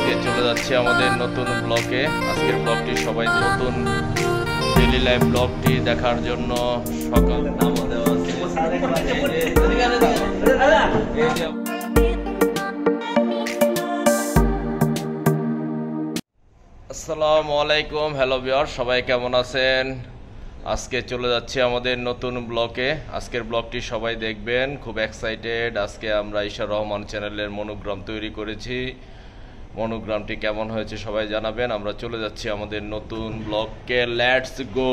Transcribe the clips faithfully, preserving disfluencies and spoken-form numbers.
আজকে চলে যাচ্ছি আমাদের নতুন ব্লগে। আজকের ব্লগটি সবাই নতুন ডেইলি লাইফ ব্লগটি দেখার জন্য সকালে নামও দেওয়া আছে। আসসালামু আলাইকুম, হ্যালো ভিউয়ার, সবাই কেমন আছেন? আজকে চলে যাচ্ছি আমাদের নতুন ব্লগে। আজকের ব্লগটি সবাই দেখবেন, খুব এক্সাইটেড। আজকে আমরা EshaRahman চ্যানেলের মনোগ্রাম তৈরি করেছি। মনোগ্রামটি কেমন হয়েছে সবাই জানাবেন। আমরা চলে যাচ্ছি আমাদের নতুন ব্লগকে। Let's go.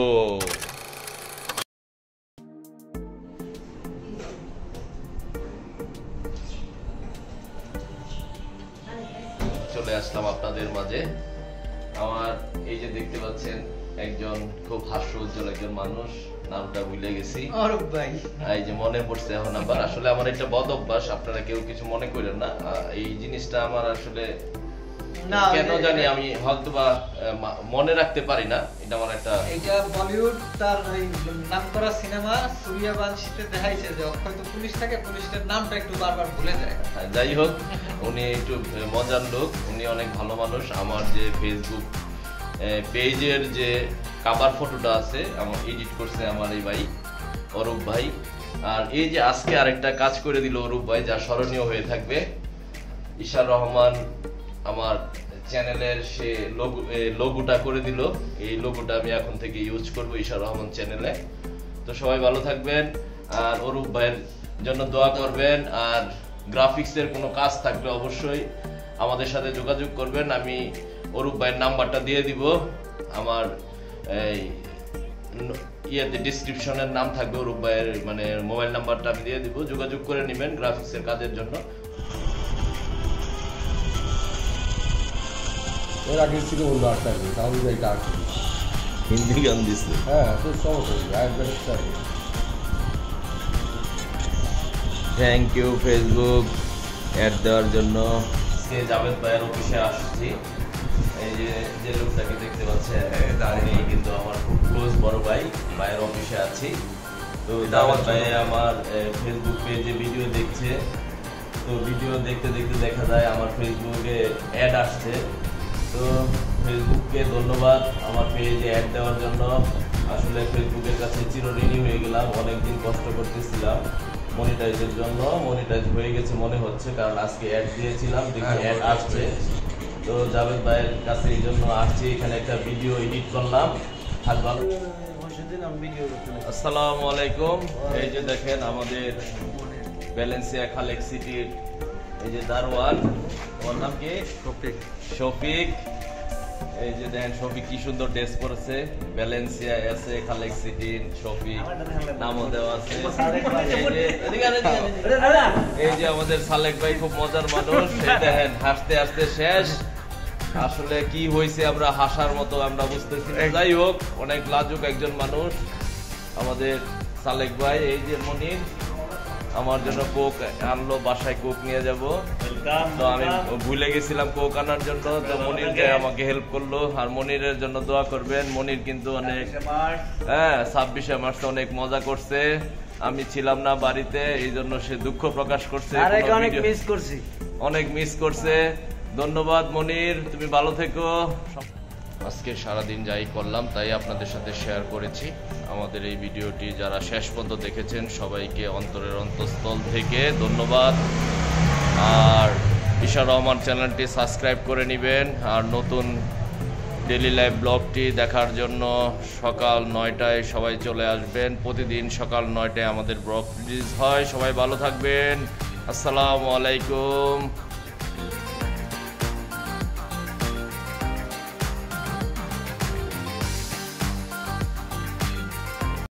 চলে আসলাম আপনাদের মাঝে। আমার এই যে দেখতে পাচ্ছেন একজন খুব হাস্য উজ্জ্বল একজন মানুষ, নামটা ভুলে গেছি। অরূপ ভাই। এই যে মনে পড়ছে এখন আবার। আসলে আমার এটা বদ অভ্যাস, আপনারা কেউ কিছু মনে করেন না। এই জিনিসটা আমার আসলে কেন জানি আমি হয়তো বা মনে রাখতে পারি না। এটা আমার একটা এটা বলিউড তার নাম করা সিনেমা সূর্যবংশীতে দেখাইছে যে হয়তো পুলিশ থাকে, পুলিশের নামটা একটু বারবার ভুলে যায়। যাই হোক, উনি একটু মজার লোক, উনি অনেক ভালো মানুষ। আমার যে ফেসবুক পেজের যে কভার ফটোটা আছে আমার এডিট করছে আমার এই ভাই অরূপ ভাই। আর এই যে আজকে আরেকটা কাজ করে দিল অরূপ ভাই, যা স্মরণীয় হয়ে থাকবে। EshaRahman আমার চ্যানেলের সে লোগো লোগোটা করে দিল। এই লোগোটা আমি এখন থেকে ইউজ করব EshaRahman চ্যানেলে। তো সবাই ভালো থাকবেন, আর অরূপ ভাইয়ের জন্য দোয়া করবেন। আর গ্রাফিক্সের কোনো কাজ থাকলে অবশ্যই আমাদের সাথে যোগাযোগ করবেন। আমি অরূপ ভাইয়ের নাম্বারটা দিয়ে দিব, আমার এই ইয়েতে ডিসক্রিপশনের নাম থাকবে অরূপ ভাইয়ের মানে মোবাইল নাম্বারটা আমি দিয়ে দিব, যোগাযোগ করে নেবেন গ্রাফিক্সের কাজের জন্য। এর আগে ছিল অন্য আটটা তাহলে এটা হিন্দি গান দিচ্ছে। হ্যাঁ তো সমস্যা। থ্যাংক ইউ ফেসবুক অ্যাড দেওয়ার জন্য। সে জাভেদ ভাইয়ের অফিসে আসছি। এই যে যে লোকটাকে দেখতে পাচ্ছেন দাঁড়িয়ে কিন্তু আমার খুব ক্লোজ বড় ভাই, ভাইয়ের অফিসে আছি। তো জাভেদ ভাই আমার ফেসবুক পেজে ভিডিও দেখছে। তো ভিডিও দেখতে দেখতে দেখা যায় আমার ফেসবুকে অ্যাড আসছে। তো ফেসবুককে ধন্যবাদ আমার পেজে অ্যাড দেওয়ার জন্য। আসলে ফেসবুকের কাছে চিরঋণী হয়ে গেলাম, অনেকদিন কষ্ট করতেছিলাম মনিটাইজের জন্য। মনিটাইজ হয়ে গেছে মনে হচ্ছে, কারণ আজকে অ্যাড দিয়েছিলাম, দেখি অ্যাড আসছে। তো জাভেদ ভাইয়ের কাছে এই জন্য আসছি, এখানে একটা ভিডিও এডিট করলাম। আর ভালো। আসসালামু আলাইকুম। এই যে দেখেন আমাদের ভ্যালেন্সিয়া খালেক সিটির এই যে দারোয়ান, ওর নাম কি? শফিক। শফিক। এই যে দেখেন শফিক কি সুন্দর ড্রেস পরেছে, ভ্যালেন্সিয়া এসে খালেক সিটির শফিক নামও দেওয়া আছে। এই যে আমাদের সালেক ভাই খুব মজার মানুষ। দেখেন হাসতে হাসতে শেষ। আসলে কি হয়েছে আমরা হাসার মতো আমরা বুঝতেছি। যাই হোক, অনেক লাজুক একজন মানুষ আমাদের সালেক ভাই। এই যে মনির আমার জন্য কোক আনলো, বাসায় কোক নিয়ে যাব। তো আমি ভুলে গেছিলাম কোক আনার জন্য, তো মনির আমাকে হেল্প করলো। আর মনিরের জন্য দোয়া করবেন। মনির কিন্তু অনেক হ্যাঁ ছাব্বিশে মার্চ অনেক মজা করছে। আমি ছিলাম না বাড়িতে, এই জন্য সে দুঃখ প্রকাশ করছে, অনেক মিস করছি, অনেক মিস করছে। ধন্যবাদ মনির, তুমি ভালো থেকো। আজকে সারাদিন যাই করলাম তাই আপনাদের সাথে শেয়ার করেছি। আমাদের এই ভিডিওটি যারা শেষ পর্যন্ত দেখেছেন সবাইকে অন্তরের অন্তঃস্থল থেকে ধন্যবাদ। আর EshaRahman চ্যানেলটি সাবস্ক্রাইব করে নেবেন। আর নতুন ডেইলি লাইফ ব্লগটি দেখার জন্য সকাল নয়টায় সবাই চলে আসবেন। প্রতিদিন সকাল নয়টায় আমাদের ব্লগ রিলিজ হয়। সবাই ভালো থাকবেন। আসসালামু আলাইকুম।